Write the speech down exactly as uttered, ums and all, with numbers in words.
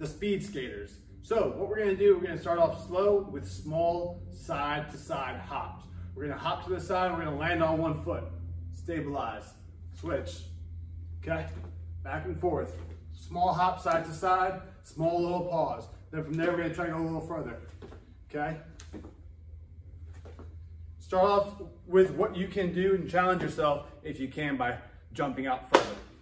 the speed skaters. So what we're gonna do, we're gonna start off slow with small side to side hops. We're gonna hop to the side, we're gonna land on one foot, stabilize, switch, okay? Back and forth. Small hop side to side, small little pause. Then from there, we're gonna try to go a little further, okay? Start off with what you can do and challenge yourself if you can by jumping out further.